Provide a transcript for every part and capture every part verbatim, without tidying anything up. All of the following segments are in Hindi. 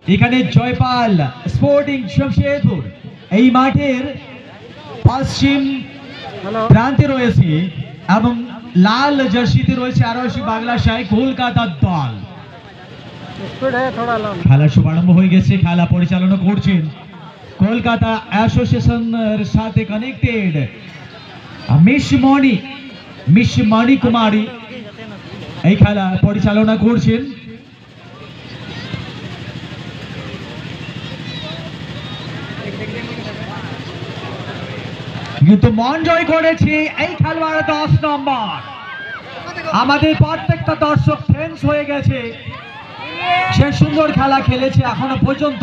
এখানে জয়পাল স্পোর্টিং শমশেরপুর এই মাঠের পশ্চিম প্রান্তে রয়েছে এবং লাল জার্সিতে রয়েছে আরশি বাংলা শাহী কলকাতার দল। খেলা শুভারম্ভ হয়ে গেছে, খেলা পরিচালনা করছেন কলকাতা অ্যাসোসিয়েশনের সাথে connected miss Moni miss Moni Kumari এই খেলা পরিচালনা করছেন। কিন্তু মন জয় করেছে এই খেলোয়াড় দশ নম্বর। আমাদের প্রত্যেকটা দর্শক ফ্যান্স হয়ে গেছে, সে সুন্দর খেলা খেলেছে এখনো পর্যন্ত।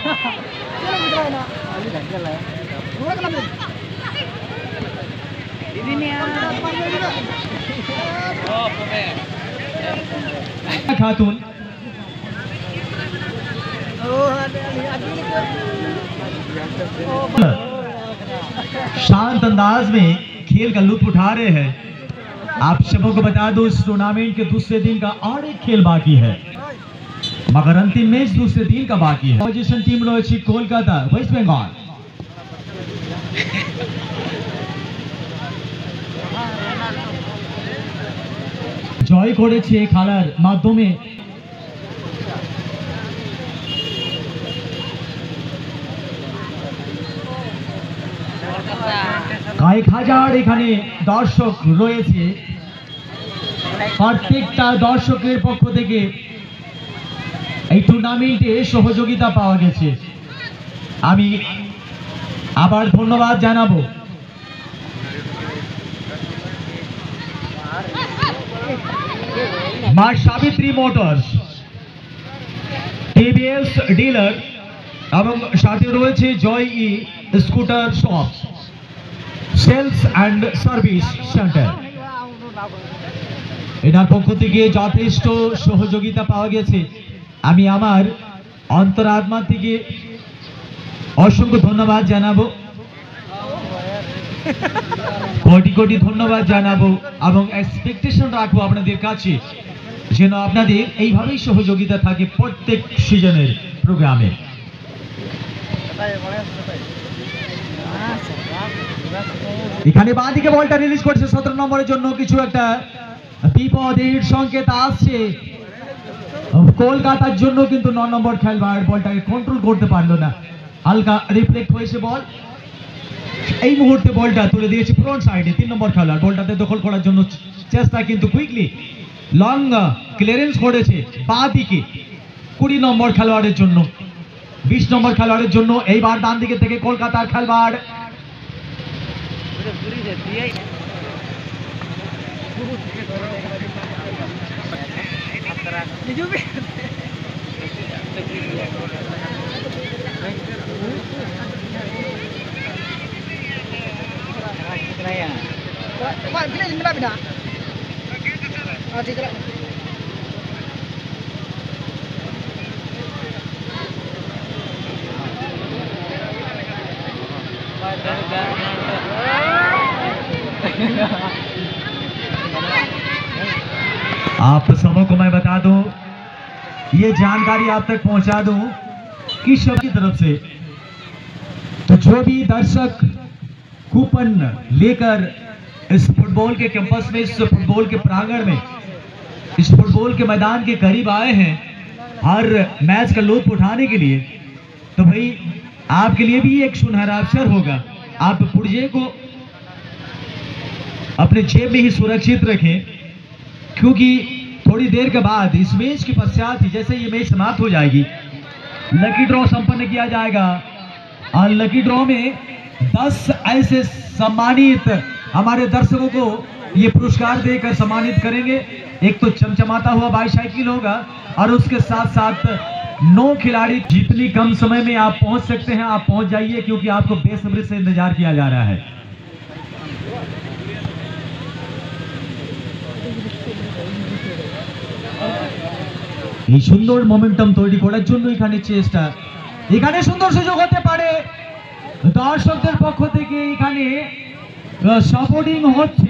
खातून शांत अंदाज में खेल का लुत्फ उठा रहे हैं। आप सबों को बता दो इस टूर्नामेंट के दूसरे दिन का और एक खेल बाकी है, मगर अंतिम मैच दूसरे दिन का बाकी है। पोजीशन टीम रही कोलकाता वेस्ट बंगाल। জয় করেছে খেলার মাধ্যমে। কয়েক হাজার এখানে দর্শক রয়েছে, প্রত্যেকটা দর্শকের পক্ষ থেকে এই টুর্নামেন্টে সহযোগিতা পাওয়া গেছে। আমি আবার ধন্যবাদ জানাবো मां सावित्री मोटर्स, टीवीएस डीलर এবং সাথে রয়েছে Joy e scooter shop, sales and service centre. এনার পক্ষ থেকে যথেষ্ট সহযোগিতা পাওয়া গেছে। আমি আমার অন্তরাত্মা থেকে অসংখ্য ধন্যবাদ জানাবো, কোটি কোটি ধন্যবাদ জানাবো এবং এক্সপেকটেশন রাখবো আপনাদের কাছে যেন আপনাদের এইভাবেই সহযোগিতা থাকে প্রত্যেক সিজনের প্রোগ্রামে। এখানে বাঁ দিকে বলটা রিলিজ করছে সতেরো নম্বরের জন্য, কিছু একটা বিপদের সংকেত আসছে কলকাতার জন্য, কিন্তু ন নম্বর খেলোয়াড় বলটাকে কন্ট্রোল করতে পারলো না, হালকা রিফ্লেক্ট হয়েছে বল। এই মুহূর্তে বলটা তুলে দিয়েছে ফ্রন্ট সাইডে তিন নম্বর খেলোয়াড়, বলটাতে দখল করার জন্য চেষ্টা, কিন্তু কুইকলি লং ক্লিয়ারেন্স করেছে বাঁ দিকে কুড়ি নম্বর খেলোয়াড়ের জন্য, বিশ নম্বর খেলোয়াড়ের জন্য। এইবার ডান দিকে থেকে কলকাতার খেলোয়াড় आप सबों को मैं बता दूं, ये जानकारी आप तक पहुंचा दूं कि सबकी तरफ से, तो जो भी दर्शक कूपन लेकर इस फुटबॉल के कैंपस में, इस फुटबॉल के प्रांगण में, इस फुटबॉल के मैदान के करीब आए हैं हर मैच का लुत्फ उठाने के लिए, तो भाई आपके लिए भी एक सुनहरा अवसर होगा। आप पुर्जे को अपने जेब में ही सुरक्षित रखें, क्योंकि थोड़ी देर के बाद इस मैच के पश्चात ही, जैसे ये मैच समाप्त हो जाएगी, लकी ड्रॉ संपन्न किया जाएगा और लकी ड्रॉ में दस ऐसे सम्मानित हमारे दर्शकों को ये पुरस्कार देकर सम्मानित करेंगे। एक तो चमचमाता हुआ बाईसाइकिल होगा और उसके साथ साथ नौ खिलाड़ी। जितनी कम समय में आप पहुंच सकते हैं आप पहुंच जाइए, क्योंकि आपको बेसब्री से इंतजार किया जा रहा है। এই সুন্দর মোমেন্টাম তৈরি করার জন্য এখানে চেষ্টা, এখানে সুন্দর সুযোগ হতে পারে দর্শকদের পক্ষ থেকে। এখানে সাপোর্টিং হচ্ছে,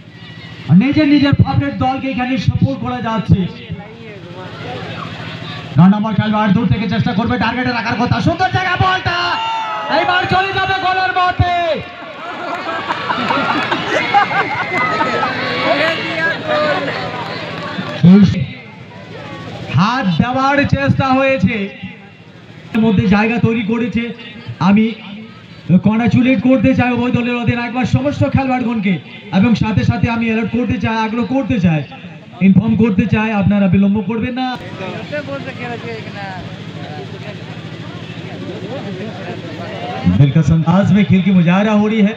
নিজের নিজের ফেভারিট দলকে এখানে সাপোর্ট করা যাচ্ছে। নয় নম্বর খেলোয়াড় দূর থেকে চেষ্টা করবে টার্গেটে রাখার কথা, সুন্দর জায়গা বলটা এইবার চলে যাবে গোলের মধ্যে। হাত দেওয়ার চেষ্টা হয়েছে, মধ্যে জায়গা তৈরি করেছে। আমি কংগ্রাচুলেট করতে চাই উভয় দলের অধিনায়ক সমস্ত খেলোয়াড়গণকে, এবং সাথে সাথে আমি অ্যালার্ট করতে চাই, আগ্রহ করতে চাই, ইনফর্ম করতে চাই, আপনারা বিলম্ব করবেন না। दिलकश अंदाज में खेल की मुजाहरा हो रही है।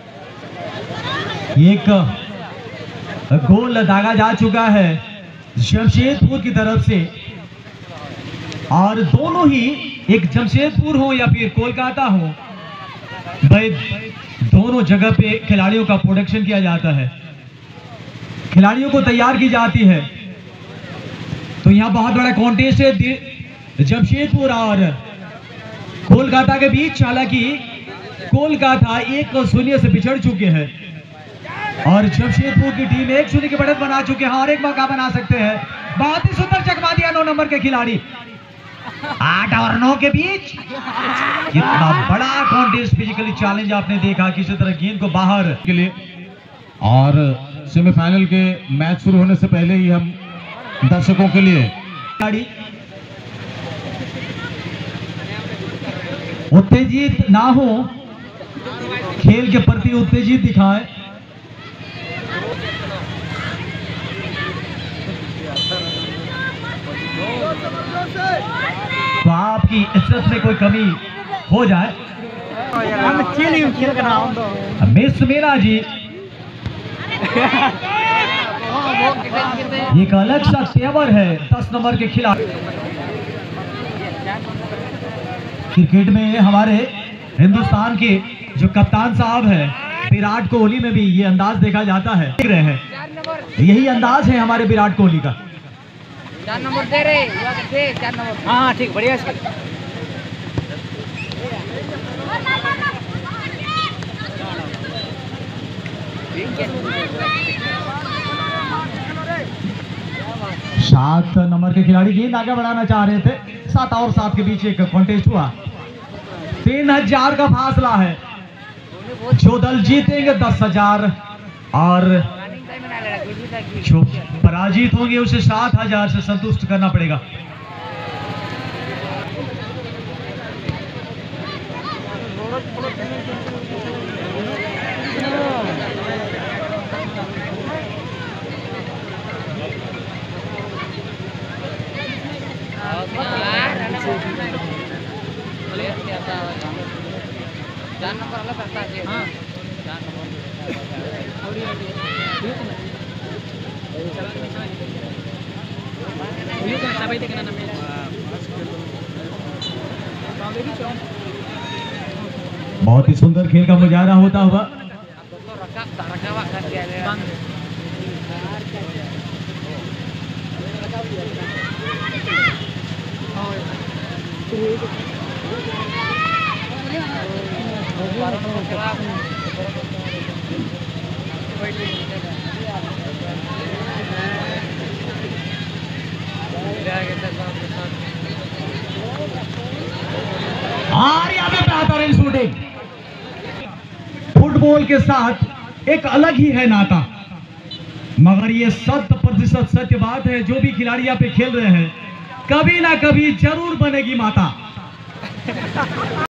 एक गोल दागा जा चुका है जमशेदपुर की तरफ से, और दोनों ही, एक जमशेदपुर हो या फिर कोलकाता हो, भाई दोनों जगह पे खिलाड़ियों का प्रोडक्शन किया जाता है, खिलाड़ियों को तैयार की जाती है। तो यहाँ बहुत बड़ा कॉन्टेस्ट है जमशेदपुर और कोलकाता के बीच। हालांकि कोलकाता एक शून्य से पिछड़ चुके हैं और जमशेदपुर की टीम एक शून्य की बढ़त बना चुके हैं और एक मौका बना सकते हैं। बहुत ही सुंदर चकमा दिया नौ नंबर के खिलाड़ी। आठ और नौ के बीच इतना बड़ा कॉन्टेस्ट, फिजिकली चैलेंज आपने देखा किसी तरह गेंद को बाहर के लिए। और सेमीफाइनल के मैच शुरू होने से पहले ही हम दर्शकों के लिए खिलाड़ी उत्तेजित ना हो, खेल के प्रति उत्तेजित दिखाएं। तो आपकी इज्जत में कोई कमी हो जाए। मिस मीना जी एक अलग सा तेवर है दस नंबर के खिलाड़ी। क्रिकेट में हमारे हिंदुस्तान के जो कप्तान साहब है विराट कोहली में भी ये अंदाज देखा जाता है, देख रहे हैं, यही अंदाज है हमारे विराट कोहली का। चार नंबर दे रहे दे चार नंबर। हाँ ठीक, बढ़िया। सात नंबर के खिलाड़ी गेंद आगे बढ़ाना चाह रहे थे, सात और सात के बीच एक कॉन्टेस्ट हुआ, तीन हजार का फासला है। जो दल जीतेंगे दस हजार और जो पराजित होंगे उसे सात हजार से संतुष्ट करना पड़ेगा। चार नंबर अलग करता है। हाँ चार नंबर बहुत ही सुंदर खेल का मुजाहरा होता हुआ। और यहाँ पे बेहतरीन शूटिंग। फुटबॉल के साथ एक अलग ही है नाता, मगर ये शत प्रतिशत सत्य बात है, जो भी खिलाड़ी यहाँ पे खेल रहे हैं कभी ना कभी जरूर बनेगी माता।